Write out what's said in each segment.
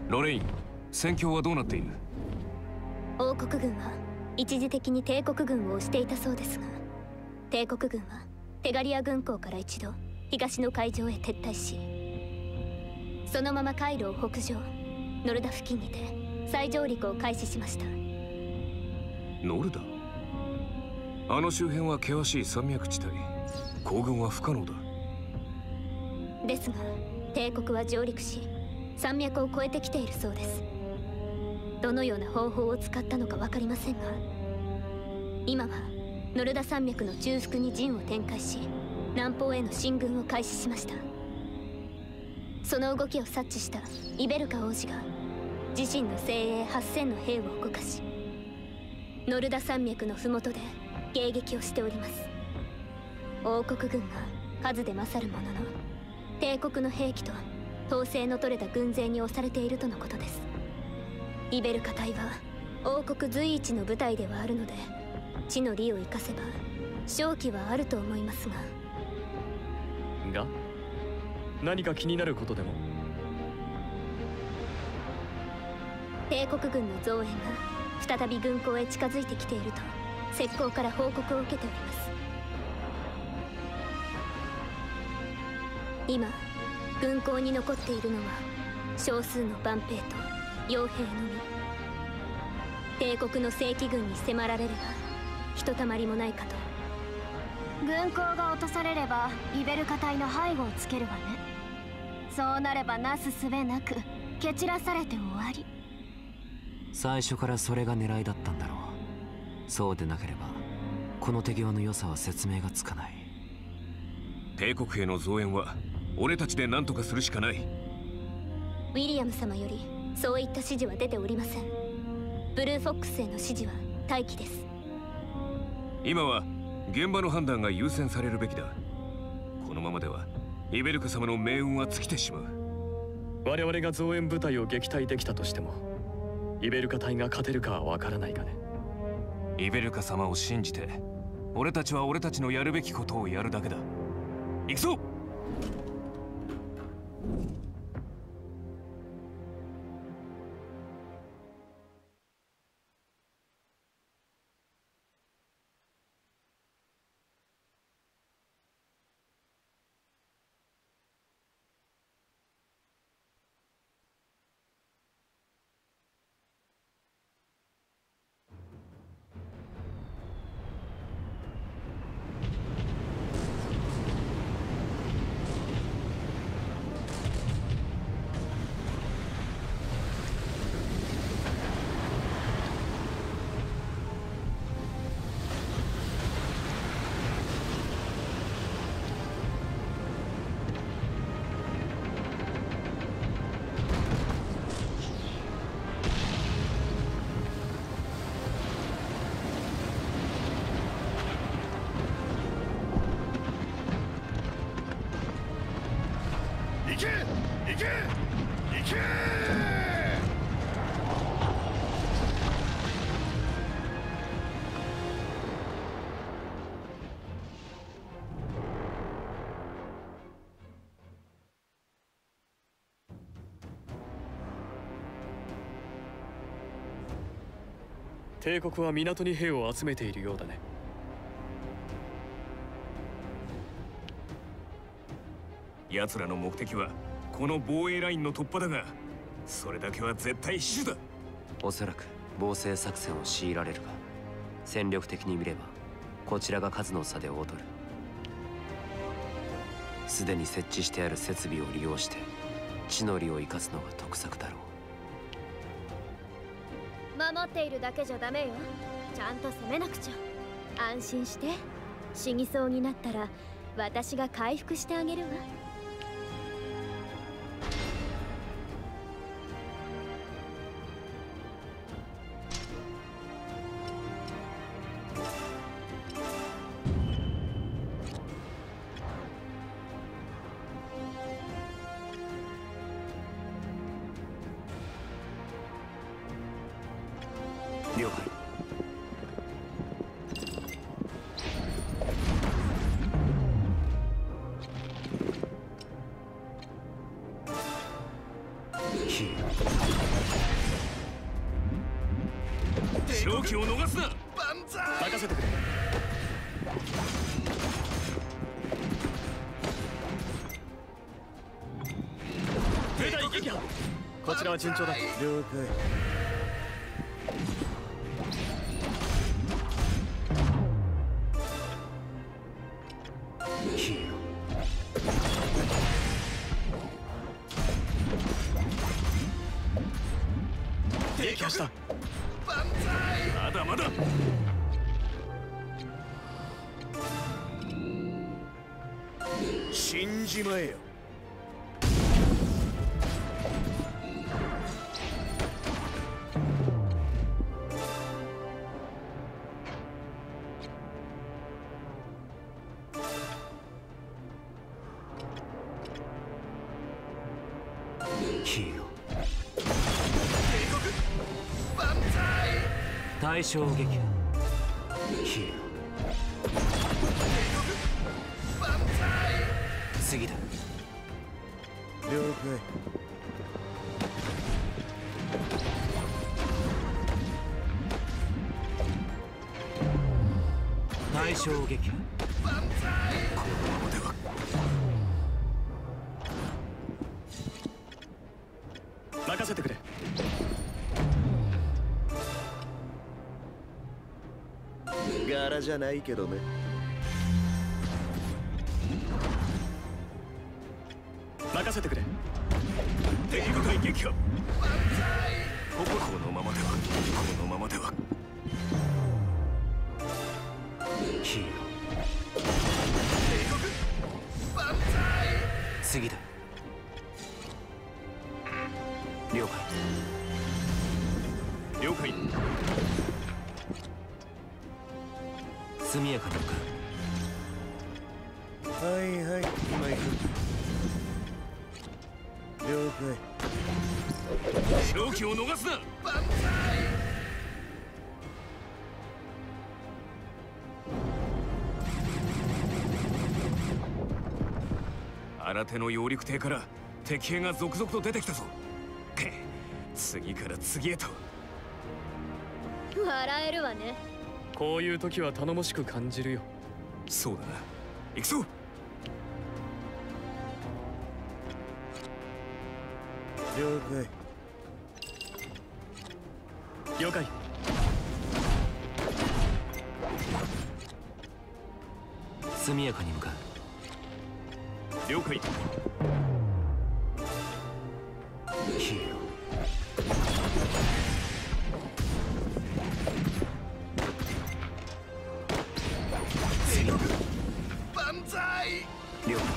ロレイン、戦況はどうなっている？ 王国軍は一時的に帝国軍を押していたそうですが、帝国軍はテガリア軍港から一度東の海上へ撤退し、そのまま海路を北上、ノルダ付近にて再上陸を開始しました。 ノルダ？あの周辺は険しい山脈地帯、行軍は不可能だ。 ですが帝国は上陸し山脈を越えてきているそうです。どのような方法を使ったのか分かりませんが、今はノルダ山脈の中腹に陣を展開し、南方への進軍を開始しました。その動きを察知したイベルカ王子が自身の精鋭8000の兵を動かし、ノルダ山脈の麓で迎撃をしております。王国軍が数で勝るものの、帝国の兵器と統制の取れた軍勢に押されているとのことです。イベルカ隊は王国随一の部隊ではあるので、地の利を生かせば勝機はあると思いますが。 何か気になることでも？ 帝国軍の増援が再び軍港へ近づいてきていると石膏から報告を受けております。今軍港に残っているのは少数の万兵と傭兵のみ。帝国の正規軍に迫られればひとたまりもないかと。 軍港が落とされればイベルカ隊の背後をつけるわね。そうなればなすすべなく蹴散らされて終わり。 最初からそれが狙いだったんだろう。そうでなければこの手際の良さは説明がつかない。 帝国兵の増援は俺たちで何とかするしかない。 ウィリアム様よりそういった指示は出ておりません。ブルーフォックスへの指示は待機です。 今は現場の判断が優先されるべきだ。このままではイベルカ様の命運は尽きてしまう。 我々が増援部隊を撃退できたとしてもイベルカ隊が勝てるかは分からないがね。 イベルカ様を信じて俺たちは俺たちのやるべきことをやるだけだ。行くぞ！ 帝国は港に兵を集めているようだね。 奴らの目的はこの防衛ラインの突破だが、それだけは絶対死守だ。 おそらく防戦作戦を強いられるが、戦力的に見ればこちらが数の差で劣る。すでに設置してある設備を利用して地の利を生かすのが得策だろう。 守っているだけじゃダメよ。ちゃんと攻めなくちゃ。安心して。死にそうになったら私が回復してあげるわ。 了解。 ヒー勝機を逃すな。 任せてくれ。部隊撃破。こちらは順調だ。 了解。 ヒー撃破した。 まだまだ。 死んじまえよ。 ヒーロー対象撃破。ヒーロー次だ。 了解。 対象撃破。 このままでは。 任せてくれ。 柄じゃないけどね。 任せてくれ。 敵部隊撃破。このままでは。このままでは。 ヒーロー次だ。了解。 了解。 速やかに向かう。 はいはい、今行く。了解。 勝機を逃すな。新手の揚陸艇から敵兵が続々と出てきたぞ。次から次へと。 笑えるわね。 こういう時は頼もしく感じるよ。 そうだな。行くぞ。 了解。 了解。 速やかに向かう。 了解。 ヒーロー了解。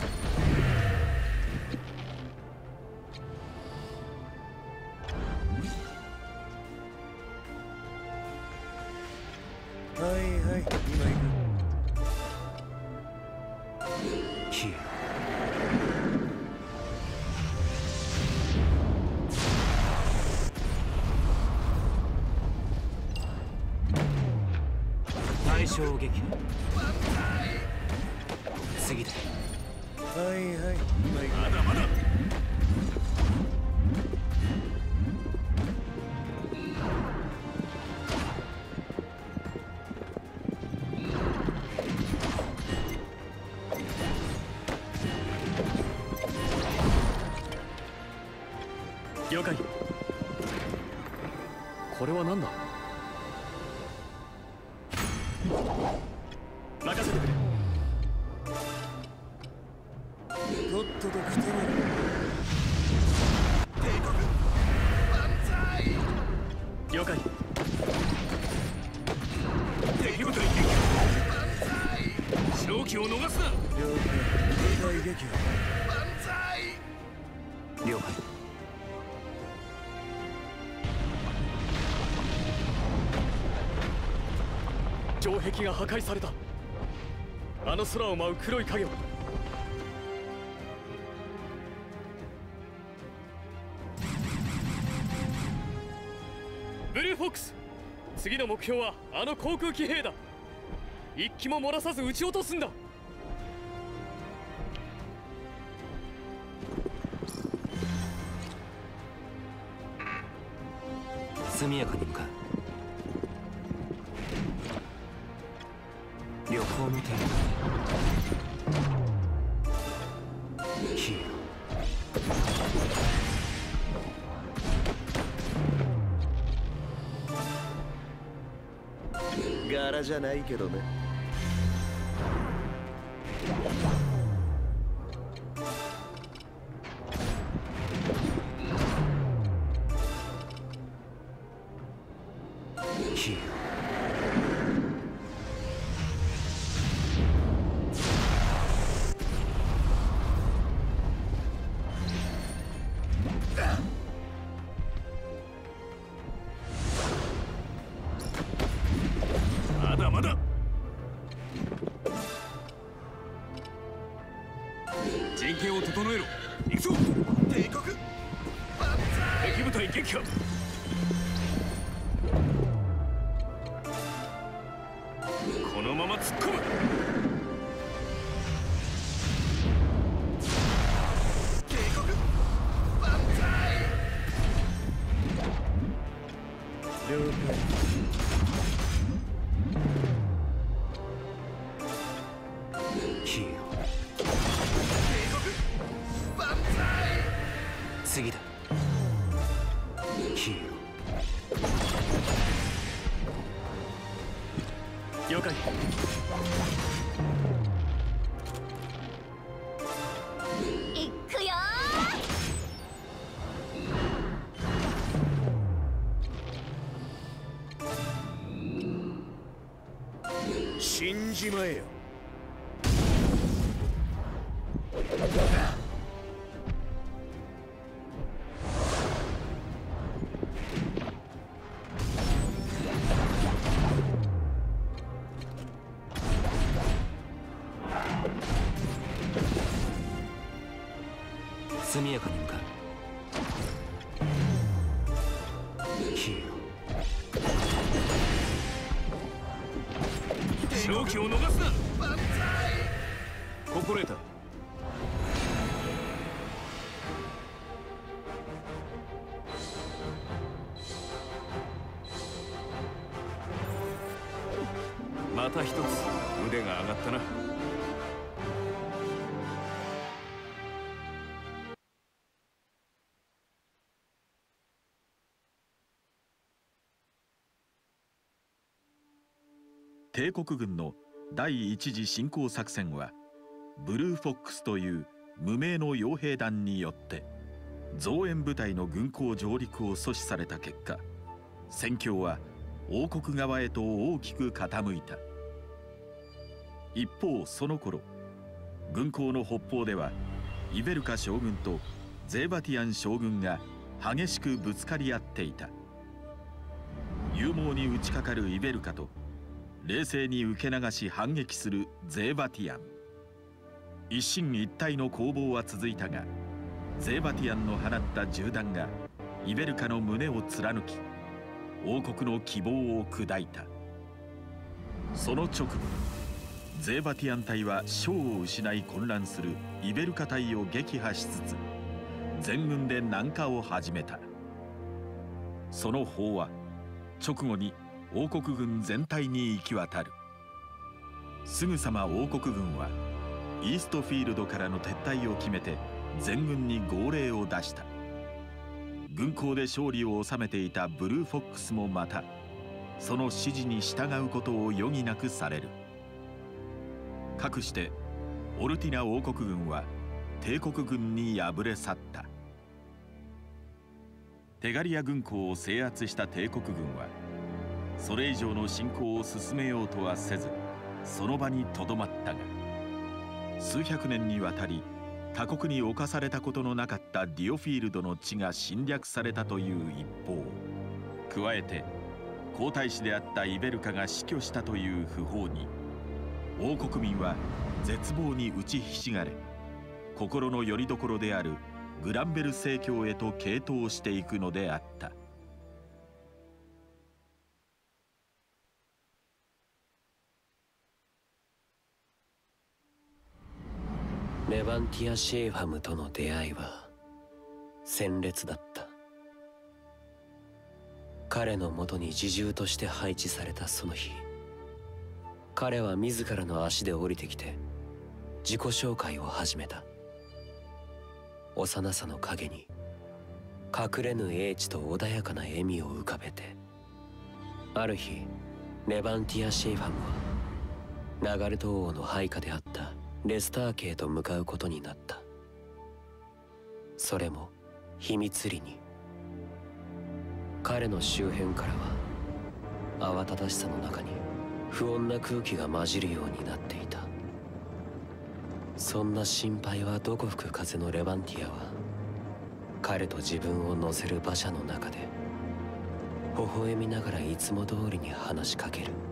はいはい、今行く。 ヒーロー対象撃破。次だ。 はいはい、今行く。 まだまだ。 了解。これは何だ。任せてくれ。 とっとと来てみろ。 了解。 敵部隊撃破。勝機を逃すな。 了解。部隊撃破。 了解。 城壁が破壊された。あの空を舞う黒い影は。ブルーフォックス、次の目標はあの航空機兵だ。一機も漏らさず撃ち落とすんだ。 速やかに向かう。旅行の手ヒー柄じゃないけどね。 ヒーまだまだ。陣形を整えろ。行くぞ。帝国敵部隊撃破。このまま突っ込む。 帝国万歳。了解。 ヒー次だ。ヒー了解。 いくよ死んじまえよ。 速やかに向かう。ヒー勝機を逃すな。心得た。また一つ腕が上がったな。 帝国軍の第一次侵攻作戦はブルーフォックスという無名の傭兵団によって増援部隊の軍港上陸を阻止された結果、戦況は王国側へと大きく傾いた。一方その頃、軍港の北方ではイベルカ将軍とゼーバティアン将軍が激しくぶつかり合っていた。勇猛に打ちかかるイベルカと冷静に受け流し反撃するゼーバティアン。一進一退の攻防は続いたが、ゼーバティアンの放った銃弾がイベルカの胸を貫き、王国の希望を砕いた。その直後、ゼーバティアン隊は将を失い混乱するイベルカ隊を撃破しつつ全軍で南下を始めた。その砲は直後に王国軍全体に行き渡る。すぐさま王国軍はイーストフィールドからの撤退を決めて全軍に号令を出した。軍港で勝利を収めていたブルーフォックスもまたその指示に従うことを余儀なくされる。かくしてオルティナ王国軍は帝国軍に敗れ去った。テガリア軍港を制圧した帝国軍はそれ以上の侵攻を進めようとはせず、その場にとどまったが、数百年にわたり他国に侵されたことのなかったディオフィールドの地が侵略されたという一方、加えて皇太子であったイベルカが死去したという不法に王国民は絶望に打ちひしがれ、心の拠り所であるグランベル正教へと傾倒していくのであった。 レバンティア・シェーファムとの出会いは鮮烈だった。 彼のもとに侍従として配置されたその日、彼は自らの足で降りてきて自己紹介を始めた。幼さの影に隠れぬ英知と穏やかな笑みを浮かべて、ある日レバンティア・シェイファムはナガルト王の配下であったレスター家へと向かうことになった。それも秘密裏に。彼の周辺からは慌ただしさの中に不穏な空気が混じるようになっていた。そんな心配はどこ吹く風のレバンティアは、彼と自分を乗せる馬車の中で微笑みながらいつも通りに話しかける。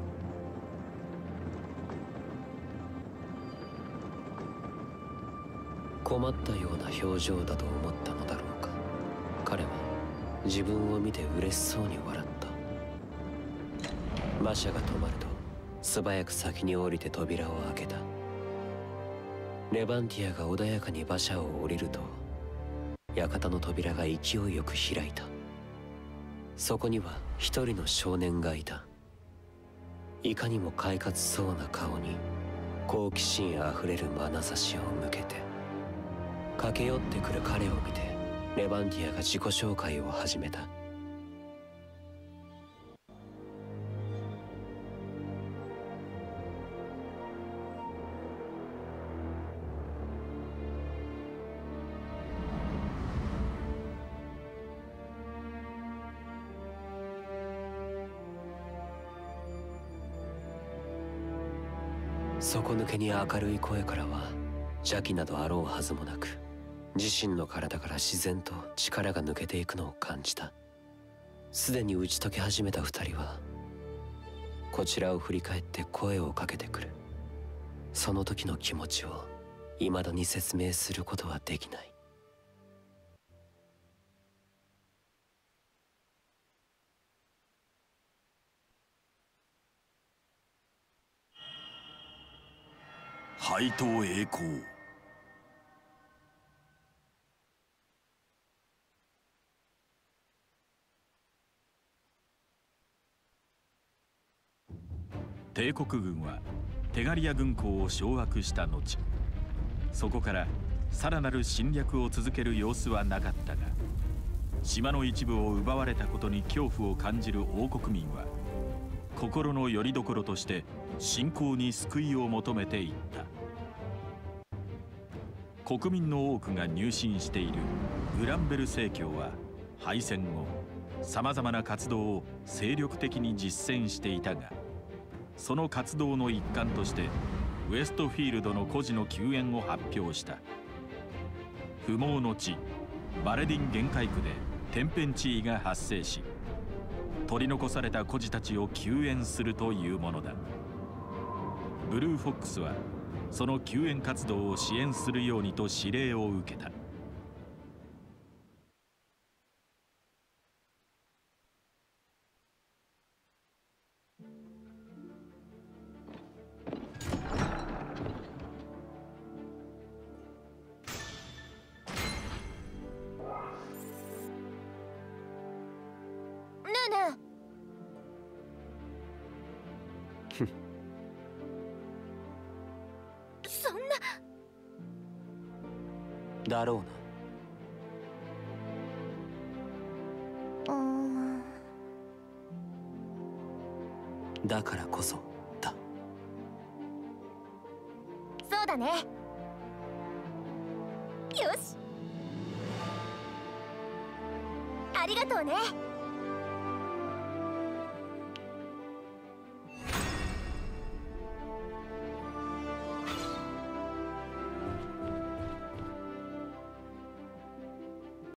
困ったような表情だと思ったのだろうか。彼は自分を見て嬉しそうに笑った。馬車が止まると素早く先に降りて扉を開けた。レバンティアが穏やかに馬車を降りると、館の扉が勢いよく開いた。そこには一人の少年がいた。いかにも快活そうな顔に好奇心あふれる眼差しを向けて、駆け寄ってくる彼を見てレバンティアが自己紹介を始めた。底抜けに明るい声からは邪気などあろうはずもなく、自身の体から自然と力が抜けていくのを感じた。すでに打ち解け始めた二人はこちらを振り返って声をかけてくる。その時の気持ちを未だに説明することはできない。 配当栄光。帝国軍はテガリア軍港を掌握した後、そこからさらなる侵略を続ける様子はなかったが、島の一部を奪われたことに恐怖を感じる王国民は心の拠り所として侵攻に救いを求めていった。国民の多くが入信しているグランベル正教は敗戦後さまざまな活動を精力的に実践していたが、その活動の一環としてウエストフィールドの孤児の救援を発表した。不毛の地バレディン限界区で天変地異が発生し、取り残された孤児たちを救援するというものだ。ブルーフォックスはその救援活動を支援するようにと指令を受けた。 ねえねえそんな。 だろうな。だからこそだ。 そうだね。よし、ありがとうね。